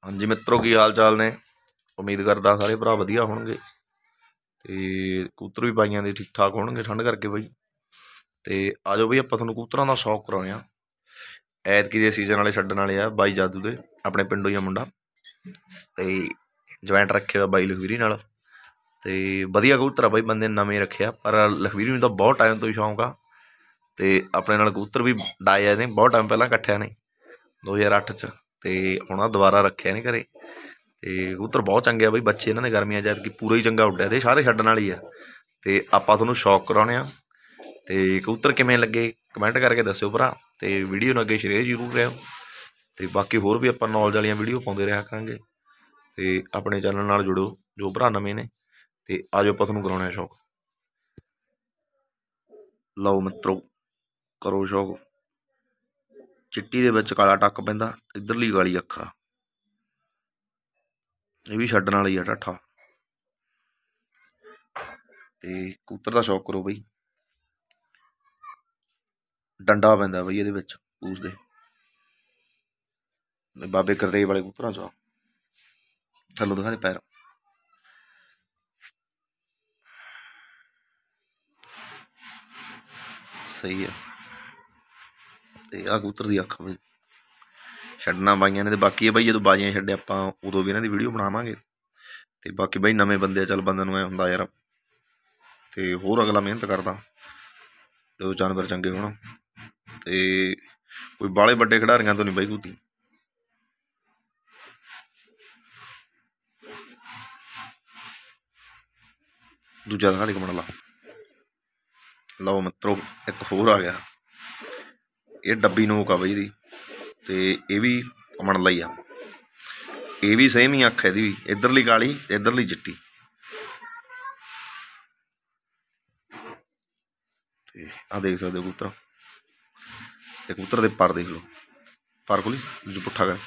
हाँ जी मित्रों, की हाल चाल ने। उम्मीद करदा सारे भरा वधिया होणगे ते कबूतर भी पाइयां दे ठीक ठाक होणगे ठंड करके बई। ते आ जाओ बई आपां तुहानूं कबूतरां दा शौक कराउने आ। ऐतकी दे सीजन वाले छड्डण वाले आ बाई जादू दे, अपने पिंडों ही आ मुंडा ते ज्वाइंट रखे दा बाई लखवीरी नाल। ते वधिया कबूतर आ बई, बंदे नवें रखिया पर लखवीरी नूं तां बहुत टाइम तो ही शौक आ। ते अपने नाल कबूतर भी डाए आ इहने बहुत टाइम पहलां कट्ठिया ने 2008 च। ते हुण दुबारा रखे ने घरे। ਤੇ ਕਬੂਤਰ ਬਹੁਤ ਚੰਗੇ ਆ ਬਈ, ਬੱਚੇ ਇਹਨਾਂ ਦੇ ਗਰਮੀਆਂ 'ਚ ਐਤਕੀ ਪੂਰਾ ਹੀ ਚੰਗਾ ਉੱਡਿਆ ਤੇ ਸਾਰੇ ਛੱਡਣ ਵਾਲੀ ਆ। ਤੇ ਆਪਾਂ ਤੁਹਾਨੂੰ ਸ਼ੌਕ ਕਰਾਉਣੇ ਆ। ਤੇ ਕਬੂਤਰ ਕਿਵੇਂ ਲੱਗੇ ਕਮੈਂਟ ਕਰਕੇ ਦੱਸਿਓ ਭਰਾ, ਤੇ ਵੀਡੀਓ ਨੂੰ ਅੱਗੇ ਸ਼ੇਅਰ ਜ਼ਰੂਰ ਕਰਿਓ। ਤੇ ਬਾਕੀ ਹੋਰ ਵੀ ਆਪਾਂ ਨੌਲੇਜ ਵਾਲੀਆਂ ਵੀਡੀਓ ਪਾਉਂਦੇ ਰਿਹਾ ਕਰਾਂਗੇ। ਤੇ ਆਪਣੇ ਚੈਨਲ ਨਾਲ ਜੁੜੋ ਜੋ ਭਰਾ ਨਵੇਂ ਨੇ। ਤੇ ਆ ਜਾਓ ਆਪਾਂ ਤੁਹਾਨੂੰ ਕਰਾਉਣੇ ਆ ਸ਼ੌਕ। ਲਓ ਮਿੱਤਰੋ, ਕਰੋ ਸ਼ੌਕ। ਚਿੱਟੀ ਦੇ ਵਿੱਚ ਕਾਲਾ ਟੱਕ ਪੈਂਦਾ, ਇੱਧਰਲੀ ਕਾਲੀ ਅੱਖਾਂ। ਇਹ ਵੀ ਛੱਡਣ ਵਾਲੀ ਆ ਢੱਠਾ। ਤੇ ਕਬੂਤਰ ਦਾ ਸ਼ੌਕ ਕਰੋ ਬਈ। ਡੰਡਾ ਪੈਂਦਾ ਬਈ ਇਹਦੇ ਵਿੱਚ ਪੂਛ ਦੇ, ਬਾਬੇ ਗੁਰਦੇਵ ਵਾਲੇ ਕਬੂਤਰਾਂ 'ਚ ਆ। ਥੱਲੋਂ ਦਿਖਾ ਦੇ ਪੈਰ। ਸਹੀ ਆ। ਤੇ ਆਹ ਕਬੂਤਰ ਦੀ ਅੱਖ ਬਈ ਛੱਡਣਾ ਬਾਈਆਂ ਨੇ। ਤੇ ਬਾਕੀ ਇਹ ਬਈ ਜਦੋਂ ਬਾਜੀਆਂ ਛੱਡੇ ਆਪਾਂ ਉਦੋਂ ਵੀ ਇਹਨਾਂ ਦੀ ਵੀਡੀਓ ਬਣਾਵਾਂਗੇ। ਤੇ ਬਾਕੀ ਬਈ ਨਵੇਂ ਬੰਦੇ ਆ, ਚੱਲ ਬੰਦਿਆਂ ਨੂੰ ਐ ਹੁੰਦਾ ਯਾਰ, ਤੇ ਹੋਰ ਅਗਲਾ ਮਿਹਨਤ ਕਰਦਾ ਜਦੋਂ ਜਾਨਵਰ ਚੰਗੇ ਹੋਣ। ਤੇ ਕੋਈ ਬਾਹਲੇ ਵੱਡੇ ਖਿਡਾਰੀਆਂ ਤੋਂ ਨਹੀਂ ਬਈ ਕਬੂਤੀ। ਦੂਜਾ ਦਿਖਾ ਦੇ ਕਮਣ ਲਾ। ਲਓ ਮਿੱਤਰੋ, ਇੱਕ ਹੋਰ ਆ ਗਿਆ। ਇਹ ਡੱਬੀ ਨੋਕ ਆ ਬਈ ਇਹਦੀ। ਤੇ ਇਹ ਵੀ ਅਮਣ ਲਈ ਆ। ਇਹ ਵੀ ਸੇਮ ਹੀ ਅੱਖ ਇਹਦੀ ਵੀ, ਇੱਧਰਲੀ ਕਾਲੀ ਤੇ ਇੱਧਰਲੀ ਚਿੱਟੀ। ਤੇ ਆਹ ਦੇਖ ਸਕਦੇ ਹੋ ਕਬੂਤਰ। ਤੇ ਕਬੂਤਰ ਦੇ ਪਰ ਦੇਖ ਲਓ, ਪਰ ਖੋਲੀ ਜੋ ਪੁੱਠਾ ਕਰ।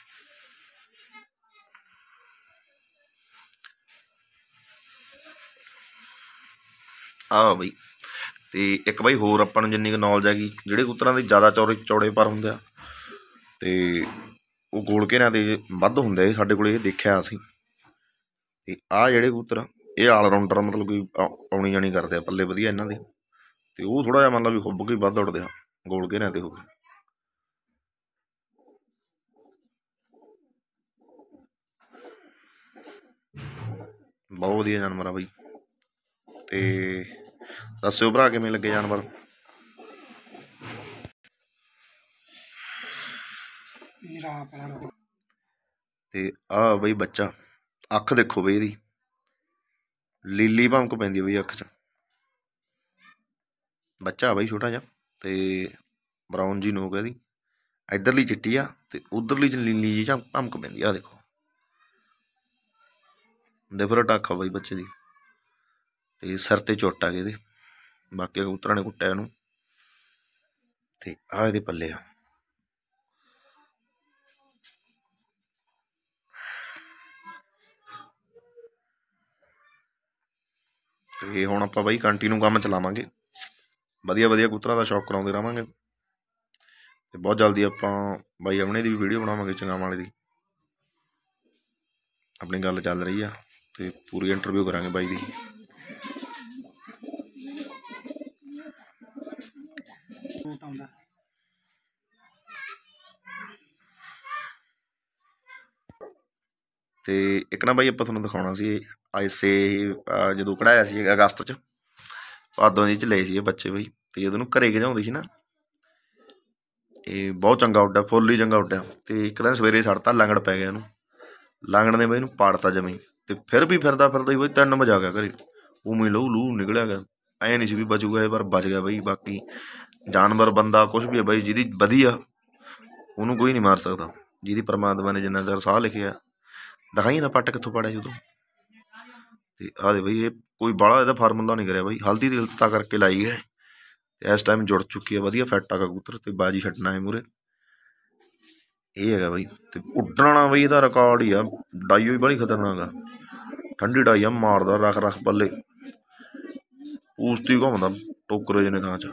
ਆਹ ਬਈ। ਤੇ ਇੱਕ ਬਾਈ ਹੋਰ ਆਪਾਂ ਨੂੰ ਜਿੰਨੀ ਕੁ ਨੌਲੇਜ ਹੈਗੀ, ਜਿਹੜੇ ਕਬੂਤਰਾਂ ਦੇ ਜ਼ਿਆਦਾ ਚੌੜੇ ਪਰ ਹੁੰਦੇ ਆ ਤੇ ਉਹ ਗੋਲ ਘੇਰਿਆਂ ਦੇ ਵੱਧ ਹੁੰਦੇ ਆ। ਸਾਡੇ ਕੋਲ ਇਹ ਦੇਖਿਆ ਅਸੀਂ। ਤੇ ਆਹ ਜਿਹੜੇ ਕਬੂਤਰ ਇਹ ਆਲਰਾਊਂਡਰ, ਮਤਲਬ ਕਿ ਆਉਣੀ ਜਾਣੀ ਕਰਦੇ ਆ ਪੱਲੇ ਵਧੀਆ ਇਹਨਾਂ ਦੇ। ਤੇ ਉਹ ਥੋੜ੍ਹਾ ਜਿਹਾ ਮਤਲਬ ਵੀ ਹੁੱਬ ਕੇ ਵੱਧ ਉੱਡਦੇ ਆ ਗੋਲ ਘੇਰਿਆਂ 'ਤੇ ਹੋ ਗਏ। ਬਹੁਤ ਵਧੀਆ ਜਾਨਵਰ ਆ ਬਈ। ਤੇ ਦੱਸਿਓ ਭਰਾ ਕਿਵੇਂ ਲੱਗੇ ਜਾਨਵਰ। ਤੇ ਆਹ ਬਈ ਬੱਚਾ, ਅੱਖ ਦੇਖੋ ਬਈ ਇਹਦੀ ਲੀਲੀ ਭਮਕ ਪੈਂਦੀ ਬਈ ਅੱਖ 'ਚ। ਬੱਚਾ ਬਈ ਛੋਟਾ ਜਿਹਾ ਤੇ ਬਰਾਊਨ ਜੀ ਨੋਕ ਇਹਦੀ। ਇੱਧਰਲੀ ਚਿੱਟੀ ਆ ਤੇ ਉੱਧਰਲੀ 'ਚ ਲੀਲੀ ਜੀ ਭਮਕ ਪੈਂਦੀ ਆ। ਦੇਖੋ ਡਿਫਰੈਂਟ ਅੱਖ ਆ ਬਈ ਬੱਚੇ ਦੀ। ਤੇ ਸਿਰ 'ਤੇ ਚੁੱਟ ਆ ਗਏ ਇਹਦੇ, ਬਾਕੀ ਕਬੂਤਰਾਂ ਨੇ ਕੁੱਟਿਆ ਇਹਨੂੰ। ਤੇ ਆਹ ਇਹਦੇ ਪੱਲੇ ਆ। ਤੇ ਹੁਣ ਆਪਾਂ ਬਾਈ ਕੰਟੀਨਿਊ ਕੰਮ ਚਲਾਵਾਂਗੇ, ਵਧੀਆ ਵਧੀਆ ਕਬੂਤਰਾਂ ਦਾ ਸ਼ੌਕ ਕਰਾਉਂਦੇ ਰਹਾਂਗੇ। ਤੇ ਬਹੁਤ ਜਲਦੀ ਆਪਾਂ ਬਾਈ ਅਮਣੇ ਦੀ ਵੀ ਵੀਡੀਓ ਬਣਾਵਾਂਗੇ, ਚੰਗਾਂ ਵਾਲੇ ਦੀ। ਆਪਣੀ ਗੱਲ ਚੱਲ ਰਹੀ ਆ ਤੇ ਪੂਰੀ ਇੰਟਰਵਿਊ ਕਰਾਂਗੇ ਬਾਈ ਦੀ। ਤੇ ਇੱਕ ਨਾ ਬਾਈ ਆਪਾਂ ਤੁਹਾਨੂੰ ਦਿਖਾਉਣਾ ਸੀ ਆਈਸੇ ਜਦੋਂ ਕਢਾਇਆ ਸੀ ਅਗਸਤ 'ਚ, ਭਾਦੋਂ ਦੀ 'ਚ ਲਏ ਸੀ ਇਹ ਬੱਚੇ ਬਈ। ਤੇ ਜਦੋਂ ਨੂੰ ਘਰੇ ਗਜਾਉਂਦੀ ਸੀ ਨਾ, ਇਹ ਬਹੁਤ ਚੰਗਾ ਉੱਡਿਆ, ਫੁੱਲ ਹੀ ਚੰਗਾ ਉੱਡਿਆ। ਤੇ ਇੱਕ ਦਿਨ ਸਵੇਰੇ ਛੱਡਤਾ, ਲੰਗੜ ਪੈ ਗਿਆ ਇਹਨੂੰ। ਲੰਗੜ ਨੇ ਬਈ ਇਹਨੂੰ ਪਾੜਤਾ ਜਮੀ। ਤੇ ਫਿਰ ਵੀ ਫਿਰਦਾ ਫਿਰਦਾ ਹੀ ਬਈ 3 ਵਜੇ ਆ ਗਿਆ ਘਰੇ। ਉਵੇਂ ਲਹੂ ਲਹੂ ਨਿਕਲਿਆ ਗਿਆ। ਐਂ ਨਹੀਂ ਸੀ ਵੀ ਬਚੂਗਾ ਇਹ, ਪਰ ਬਚ ਗਿਆ ਬਈ। ਬਾਕੀ ਜਾਨਵਰ ਬੰਦਾ ਕੁਛ ਵੀ ਹੈ ਬਈ, ਜਿਹਦੀ ਵਧੀਆ ਉਹਨੂੰ ਕੋਈ ਨਹੀਂ ਮਾਰ ਸਕਦਾ। ਜਿਹਦੀ ਪਰਮਾਤਮਾ ਨੇ ਜਿੰਨਾ ਚਿਰ ਸਾਹ ਲਿਖਿਆ। ਦਿਖਾਈ ਨਾ ਪੱਟ ਕਿੱਥੋਂ ਪਾੜਿਆ ਜਦੋਂ। ਤੇ ਆਹ ਦੇ ਬਈ ਇਹ ਕੋਈ ਬਾਹਲਾ ਇਹਦਾ ਫਾਰਮੂਲਾ ਨਹੀਂ ਕਰਿਆ ਬਈ, ਹਲਦੀ ਦੀ ਹਲਤਾ ਕਰਕੇ ਲਾਈ ਹੈ। ਤੇ ਇਸ ਟਾਈਮ ਜੁੜ ਚੁੱਕੀ ਹੈ, ਵਧੀਆ ਫਿੱਟ ਆ ਕਬੂਤਰ। ਤੇ ਬਾਜੀ ਛੱਡਣਾ ਹੈ ਮੂਹਰੇ, ਇਹ ਹੈਗਾ ਬਈ। ਤੇ ਉੱਡਣਾ ਬਈ ਇਹਦਾ ਰਿਕਾਰਡ ਹੀ ਆ। ਡਾਈਓ ਵੀ ਬੜੀ ਖਤਰਨਾਕ ਆ, ਠੰਡੀ ਡਾਈ ਆ, ਮਾਰਦਾ ਰੱਖ ਰੱਖ ਪੱਲੇ, ਪੂਛਤੀ ਘੁੰਮਦਾ ਟੋਕਰੇ ਜਿਹੇ ਥਾਂ 'ਚ।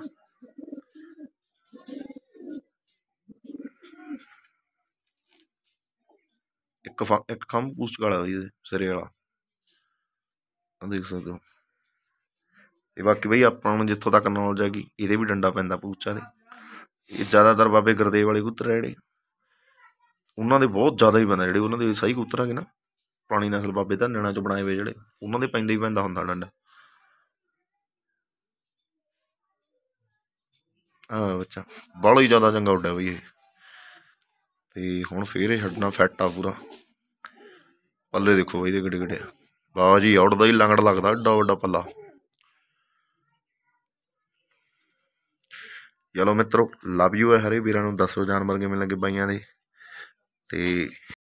ਇੱਕ ਖੰਭ ਪੂਛ ਵਾਲਾ ਬਈ ਇਹਦੇ ਸਿਰੇ ਵਾਲਾ, ਆਹ ਦੇਖ ਸਕਦੇ ਹੋ। ਤੇ ਬਾਕੀ ਬਈ ਆਪਾਂ ਨੂੰ ਜਿੱਥੋਂ ਤੱਕ ਨੌਲੇਜ ਹੈਗੀ ਇਹਦੇ ਵੀ ਡੰਡਾ ਪੈਂਦਾ ਪੂਛਾਂ ਦੇ। ਇਹ ਜ਼ਿਆਦਾਤਰ ਬਾਬੇ ਗੁਰਦੇਵ ਵਾਲੇ ਕਬੂਤਰ ਆ ਜਿਹੜੇ, ਉਹਨਾਂ ਦੇ ਬਹੁਤ ਜ਼ਿਆਦਾ ਹੀ ਪੈਂਦਾ। ਜਿਹੜੇ ਉਹਨਾਂ ਦੇ ਸਹੀ ਕਬੂਤਰ ਹੈਗੇ ਨਾ, ਪੁਰਾਣੀ ਨਸਲ ਬਾਬੇ ਧਾਨਣਾ 'ਚੋਂ ਬਣਾਏ ਹੋਏ ਜਿਹੜੇ, ਉਹਨਾਂ ਦੇ ਪੈਂਦਾ ਹੀ ਪੈਂਦਾ ਹੁੰਦਾ ਡੰਡਾ। ਹਾਂ ਬੱਚਾ ਬਾਹਲਾ ਹੀ ਜ਼ਿਆਦਾ ਚੰਗਾ ਉੱਡਿਆ ਬਈ ਇਹ। ਤੇ ਹੁਣ ਫੇਰ ਇਹ ਛੱਡਣਾ ਫਿੱਟ ਆ ਪੂਰਾ। ਪੱਲੇ ਦੇਖੋ ਬਈ ਇਹਦੇ ਕਿੱਡੇ ਕਿੱਡੇ ਆ, ਬਾਬਾ ਜੀ ਉੱਡਦਾ ਹੀ ਲੰਗੜ ਲੱਗਦਾ, ਏਡਾ ਵੱਡਾ ਪੱਲਾ। ਚਲੋ ਮਿੱਤਰੋ, ਲਵ ਯੂ ਹੈ ਹਰੇ ਵੀਰਾਂ ਨੂੰ। ਦੱਸੋ ਜਾਨਵਰ ਕਿਵੇਂ ਲੱਗੇ ਬਾਈਆਂ ਦੇ। ਤੇ